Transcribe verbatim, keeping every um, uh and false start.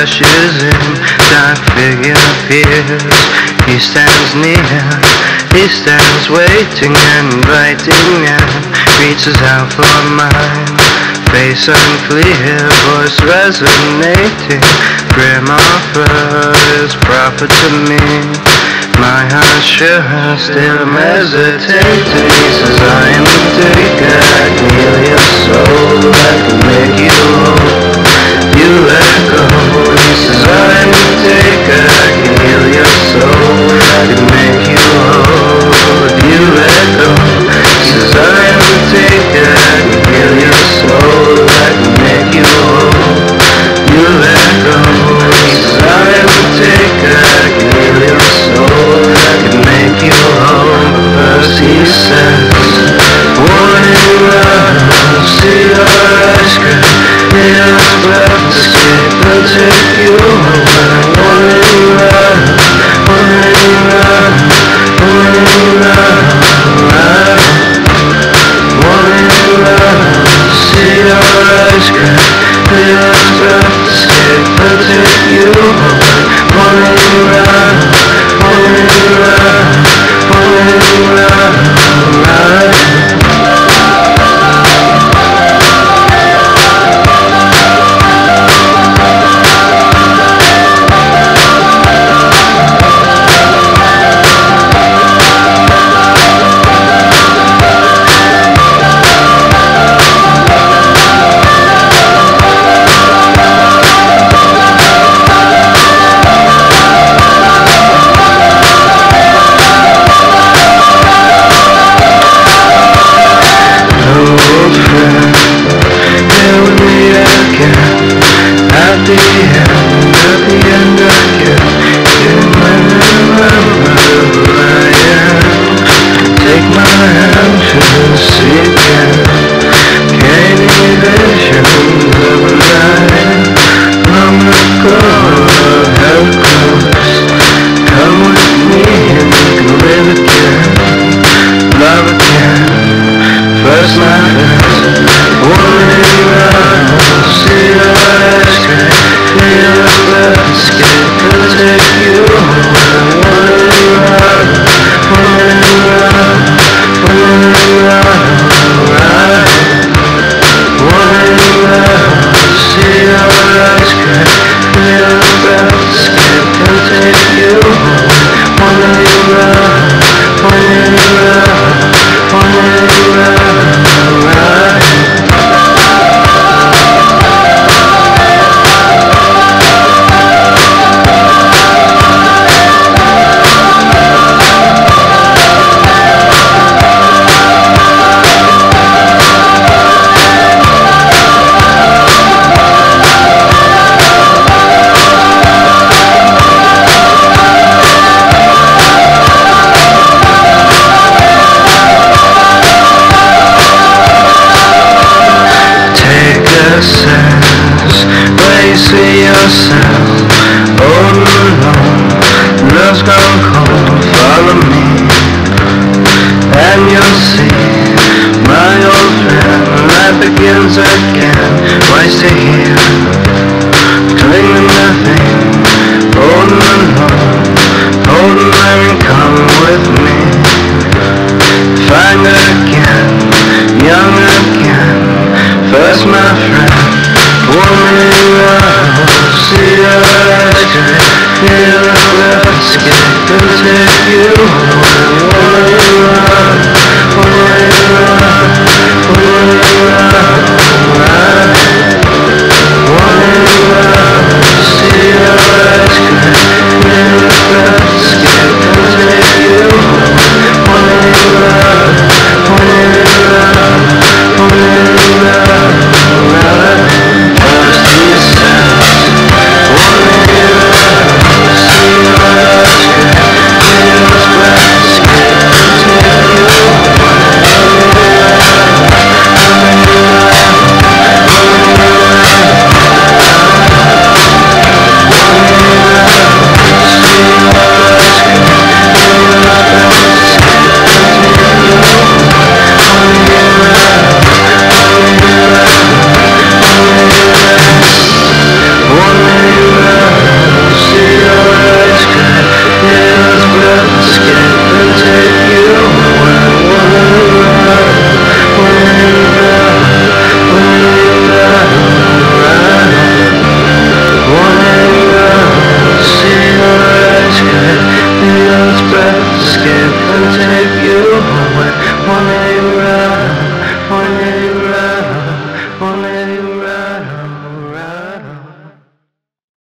crashes in, dark figure appears. He stands near, he stands waiting and inviting and reaches out for mine. Face unclear, voice resonating, grim offer is profit to me. My heart sure still hesitating. He says I am the taker, I can heal your soul, I can make you whole. You let go. He says I am the taker, I can heal your soul, I can make you whole. You let go. He says I am the taker, I can heal your soul, I can make you whole. You let go. He says I am the taker, I can heal your soul, I can make you whole. First he says, warning love, see your eyes cry. Here's breath to escape and take you away. Warning love, warning love, warning love, warning love, see your eyes cry. Here's breath to escape and take you away. Warning love, warning love, warning love. At the end, at the end again, you remember who I am. Take my hand.